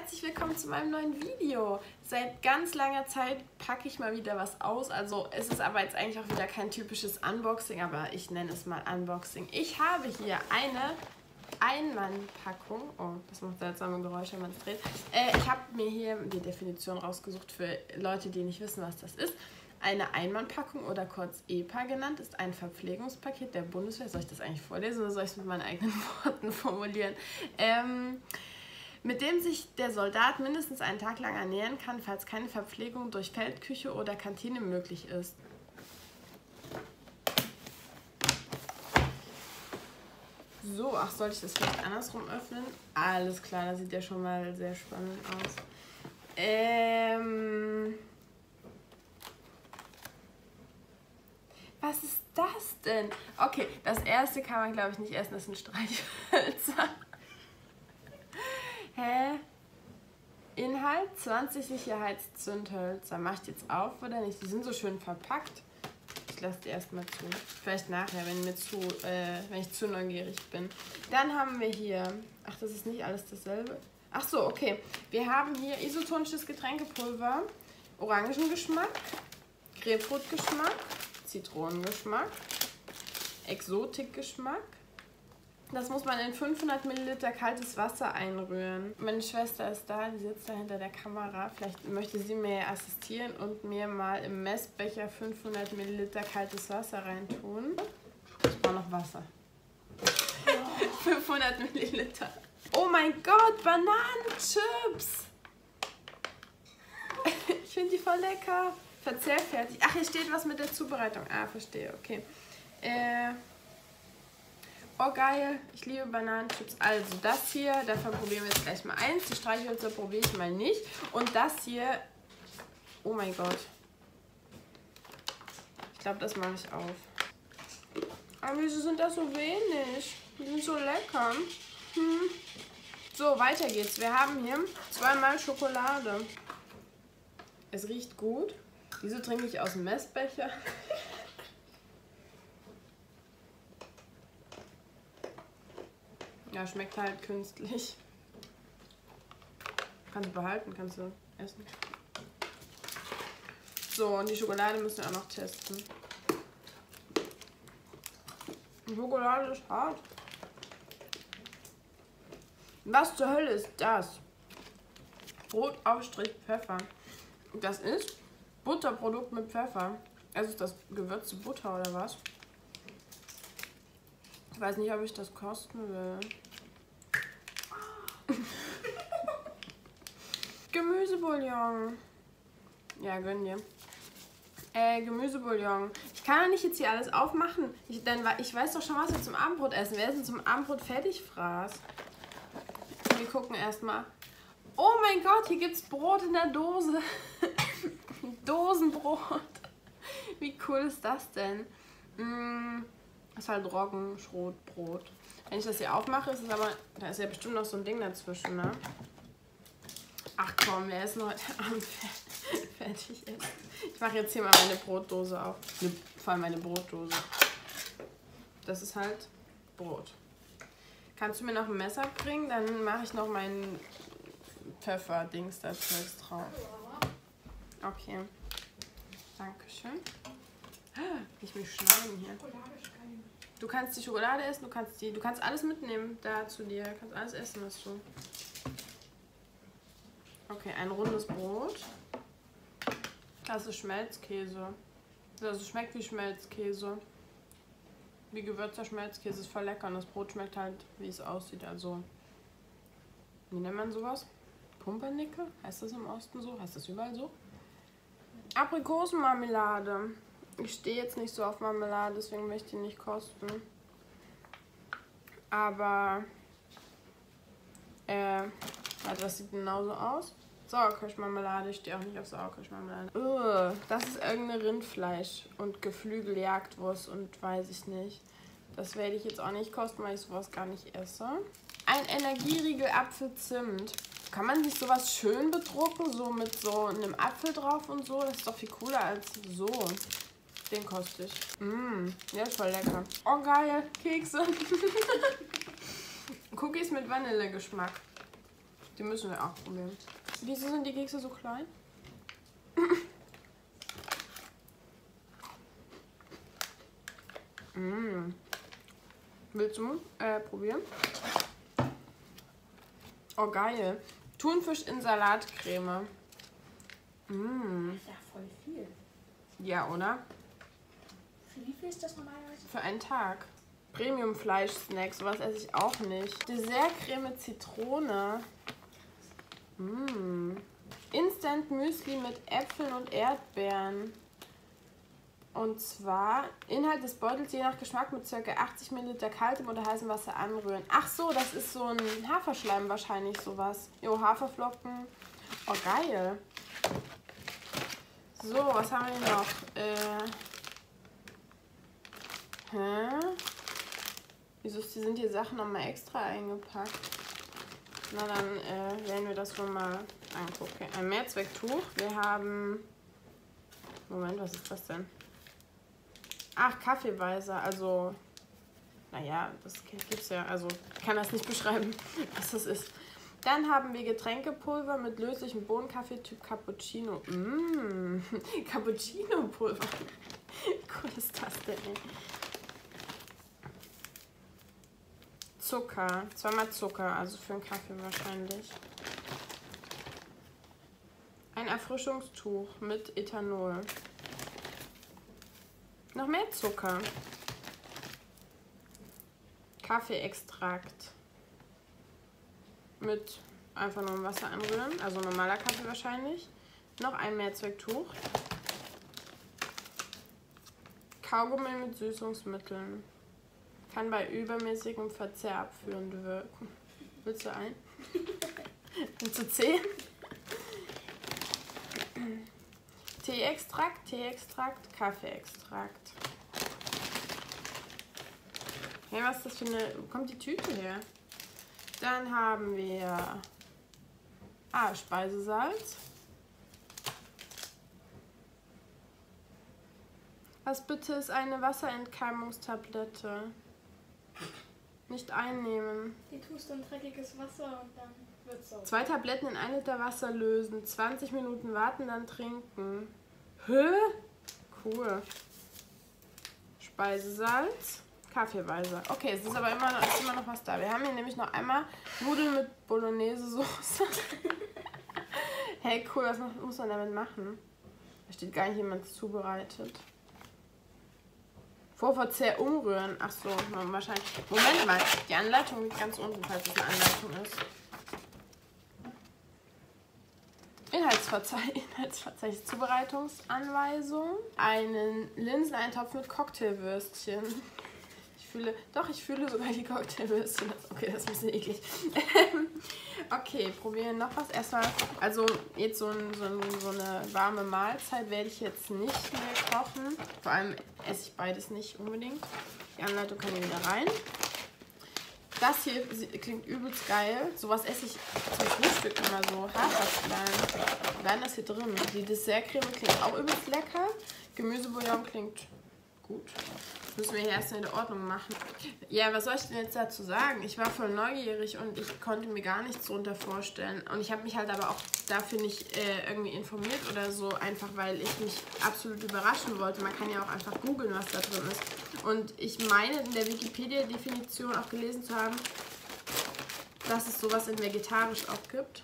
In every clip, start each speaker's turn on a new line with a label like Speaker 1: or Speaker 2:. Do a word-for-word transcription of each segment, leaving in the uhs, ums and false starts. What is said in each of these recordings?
Speaker 1: herzlich willkommen zu meinem neuen Video. Seit ganz langer Zeit packe ich mal wieder was aus. Also es ist aber jetzt eigentlich auch wieder kein typisches Unboxing, aber ich nenne es mal Unboxing. Ich habe hier eine Einmannpackung. Oh, das macht seltsame Geräusche, wenn man es dreht. Äh, ich habe mir hier die Definition rausgesucht für Leute, die nicht wissen, was das ist. Eine Einmannpackung oder kurz E P A genannt ist ein Verpflegungspaket der Bundeswehr. Soll ich das eigentlich vorlesen oder soll ich es mit meinen eigenen Worten formulieren? Ähm, mit dem sich der Soldat mindestens einen Tag lang ernähren kann, falls keine Verpflegung durch Feldküche oder Kantine möglich ist. So, ach, sollte ich das vielleicht andersrum öffnen? Alles klar, das sieht ja schon mal sehr spannend aus. Ähm... Was ist das denn? Okay, das erste kann man, glaube ich, nicht essen. Das sind Streichhölzer. Hä? Inhalt zwanzig Sicherheitszündhölzer. Macht jetzt auf oder nicht? Die sind so schön verpackt. Ich lasse die erstmal zu. Vielleicht nachher, wenn, mir zu, äh, wenn ich zu neugierig bin. Dann haben wir hier... Ach, das ist nicht alles dasselbe. Ach so, okay. Wir haben hier isotonisches Getränkepulver, Orangengeschmack, Grapefruitgeschmack, Zitronengeschmack, Exotikgeschmack. Das muss man in fünfhundert Milliliter kaltes Wasser einrühren. Meine Schwester ist da, die sitzt da hinter der Kamera. Vielleicht möchte sie mir assistieren und mir mal im Messbecher fünfhundert Milliliter kaltes Wasser reintun. Ich brauche noch Wasser. Oh. fünfhundert Milliliter. Oh mein Gott, Bananenchips! Ich finde die voll lecker. Verzehrfertig. Ach, hier steht was mit der Zubereitung. Ah, verstehe, okay. Äh, oh, geil. Ich liebe Bananenchips. Also, das hier, davon probieren wir jetzt gleich mal eins. Die Streichhölzer probiere ich mal nicht. Und das hier, oh mein Gott. Ich glaube, das mache ich auf. Aber wieso sind das so wenig? Die sind so lecker. Hm. So, weiter geht's. Wir haben hier zweimal Schokolade. Es riecht gut. Wieso trinke ich aus dem Messbecher? Ja, schmeckt halt künstlich. Kannst du behalten, kannst du essen. So, und die Schokolade müssen wir auch noch testen. Die Schokolade ist hart. Was zur Hölle ist das? Brotaufstrich Pfeffer. Das ist Butterprodukt mit Pfeffer. Also ist das gewürzte Butter oder was? Ich weiß nicht, ob ich das kosten will. Gemüsebouillon. Ja, gönn dir. Äh, Gemüsebouillon. Ich kann ja nicht jetzt hier alles aufmachen. Ich, denn, ich weiß doch schon, was wir zum Abendbrot essen. Wir essen zum Abendbrot Fertigfraß. Wir gucken erstmal. Oh mein Gott, hier gibt's Brot in der Dose. Dosenbrot. Wie cool ist das denn? Mm, das ist halt Roggenschrotbrot. Wenn ich das hier aufmache, ist es aber... Da ist ja bestimmt noch so ein Ding dazwischen, ne? Ach komm, wir essen heute Abend fertig essen. Ich mache jetzt hier mal meine Brotdose auf. Ne, vor allem meine Brotdose. Das ist halt Brot. Kannst du mir noch ein Messer bringen? Dann mache ich noch meinen Pfeffer-Dings da drauf. Okay. Dankeschön. Ich will schneiden hier. Du kannst die Schokolade essen, du kannst die, du kannst alles mitnehmen da zu dir. Du kannst alles essen, was du. Okay, ein rundes Brot. Das ist Schmelzkäse. Also schmeckt wie Schmelzkäse. Wie gewürzter Schmelzkäse, ist voll lecker und das Brot schmeckt halt, wie es aussieht. Also, wie nennt man sowas? Pumpernickel? Heißt das im Osten so? Heißt das überall so? Aprikosenmarmelade. Ich stehe jetzt nicht so auf Marmelade, deswegen möchte ich die nicht kosten. Aber, äh, das sieht genauso aus. Sauerkirschmarmelade, ich stehe auch nicht auf Sauerkirschmarmelade. Ugh, das ist irgendein Rindfleisch und Geflügeljagdwurst und weiß ich nicht. Das werde ich jetzt auch nicht kosten, weil ich sowas gar nicht esse. Ein Energieriegel Apfelzimt. Kann man sich sowas schön bedrucken, so mit so einem Apfel drauf und so? Das ist doch viel cooler als so. Den koste ich. Mmh, der ist voll lecker. Oh geil, Kekse. Cookies mit Vanillegeschmack. Die müssen wir auch probieren. Wieso sind die Kekse so klein? mm. Willst du äh, probieren? Oh, geil. Thunfisch in Salatcreme. Mm.
Speaker 2: Das ist ja voll viel.
Speaker 1: Ja, oder?
Speaker 2: Für wie viel ist das normalerweise?
Speaker 1: Für einen Tag. Premium-Fleisch-Snacks, sowas esse ich auch nicht. Dessertcreme Zitrone. Mm. Instant Müsli mit Äpfeln und Erdbeeren. Und zwar Inhalt des Beutels je nach Geschmack mit ca. achtzig Milliliter kaltem oder heißem Wasser anrühren. Ach so, das ist so ein Haferschleim wahrscheinlich sowas. Jo, Haferflocken. Oh, geil. So, was haben wir denn noch? Äh... Hä? Wieso sind die Sachen nochmal extra eingepackt? Na, dann äh, werden wir das wohl mal angucken. Ein Mehrzwecktuch. Wir haben... Moment, was ist das denn? Ach, Kaffeeweiser. Also, naja, das gibt's ja. Also, ich kann das nicht beschreiben, was das ist. Dann haben wir Getränkepulver mit löslichem Bohnenkaffee Typ Cappuccino. Mmh, Cappuccino-Pulver. Cool ist das denn, ey? Zucker. Zweimal Zucker, also für einen Kaffee wahrscheinlich. Ein Erfrischungstuch mit Ethanol. Noch mehr Zucker. Kaffeeextrakt. Mit einfach nur Wasser anrühren. Also normaler Kaffee wahrscheinlich. Noch ein Mehrzwecktuch. Kaugummi mit Süßungsmitteln. Kann bei übermäßigem Verzehr abführend wirken. Willst du ein? Willst du zehn? Teeextrakt, Teeextrakt, Kaffeeextrakt. Hey, was ist das für eine... Wo kommt die Tüte her? Dann haben wir... Ah, Speisesalz. Was bitte ist eine Wasserentkeimungstablette? Nicht einnehmen.
Speaker 2: Die tust du in dreckiges Wasser und dann wird's sauber.
Speaker 1: Zwei Tabletten in ein Liter Wasser lösen. zwanzig Minuten warten, dann trinken. Hä? Cool. Speisesalz. Kaffeeweiser. Okay, es ist aber immer noch, ist immer noch was da. Wir haben hier nämlich noch einmal Nudeln mit Bolognese-Soße. Hey, cool, was muss man damit machen? Da steht gar nicht, wie man es zubereitet. Vorverzehr umrühren. Ach so, wahrscheinlich. Moment mal, die Anleitung liegt ganz unten, falls es eine Anleitung ist. Inhaltsverzeichnis, Inhaltsverzeichnis, Zubereitungsanweisung. Einen Linseneintopf mit Cocktailwürstchen. Ich fühle, doch, ich fühle sogar die Cocktailwürstchen. Okay, das ist ein bisschen eklig. Okay, probieren noch was. Erstmal, also jetzt so, ein, so, ein, so eine warme Mahlzeit werde ich jetzt nicht mehr kochen. Vor allem esse ich beides nicht unbedingt. Die Anleitung kann hier wieder rein. Das hier klingt übelst geil. Sowas esse ich zum Frühstück immer so. Haferschleim. Dann ist hier drin. Die Dessertcreme klingt auch übelst lecker. Gemüsebouillon klingt gut. Müssen wir hier erst in der Ordnung machen. Ja, was soll ich denn jetzt dazu sagen? Ich war voll neugierig und ich konnte mir gar nichts darunter vorstellen. Und ich habe mich halt aber auch dafür nicht äh, irgendwie informiert oder so, einfach weil ich mich absolut überraschen wollte. Man kann ja auch einfach googeln, was da drin ist. Und ich meine, in der Wikipedia-Definition auch gelesen zu haben, dass es sowas in vegetarisch auch gibt.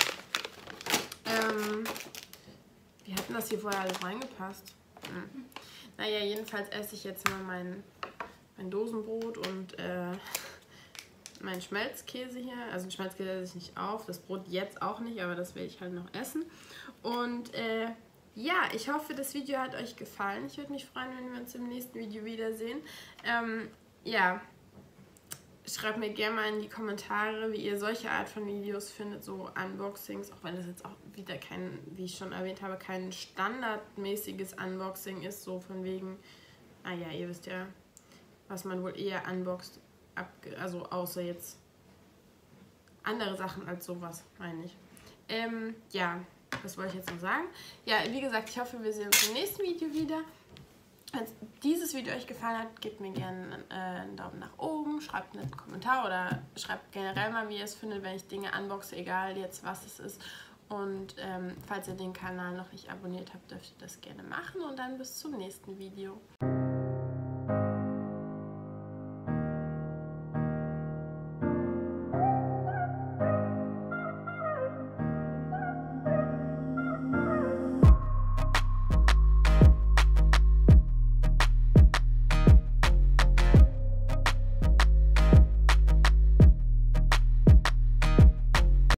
Speaker 1: Ähm, wie hat denn das hier vorher alles reingepasst? Hm. Naja, jedenfalls esse ich jetzt mal mein, mein Dosenbrot und äh, meinen Schmelzkäse hier. Also den Schmelzkäse esse ich nicht auf, das Brot jetzt auch nicht, aber das werde ich halt noch essen. Und äh, ja, ich hoffe, das Video hat euch gefallen. Ich würde mich freuen, wenn wir uns im nächsten Video wiedersehen. Ähm, ja, schreibt mir gerne mal in die Kommentare, wie ihr solche Art von Videos findet, so Unboxings, auch wenn das jetzt auch wieder kein, wie ich schon erwähnt habe, kein standardmäßiges Unboxing ist, so von wegen, ah ja, ihr wisst ja, was man wohl eher unboxt, also außer jetzt andere Sachen als sowas, meine ich. Ähm, ja, das wollte ich jetzt noch sagen. Ja, wie gesagt, ich hoffe, wir sehen uns im nächsten Video wieder. Wenn dieses Video euch gefallen hat, gebt mir gerne äh, einen Daumen nach oben, schreibt einen Kommentar oder schreibt generell mal, wie ihr es findet, wenn ich Dinge unboxe, egal jetzt was es ist. Und ähm, falls ihr den Kanal noch nicht abonniert habt, dürft ihr das gerne machen und dann bis zum nächsten Video.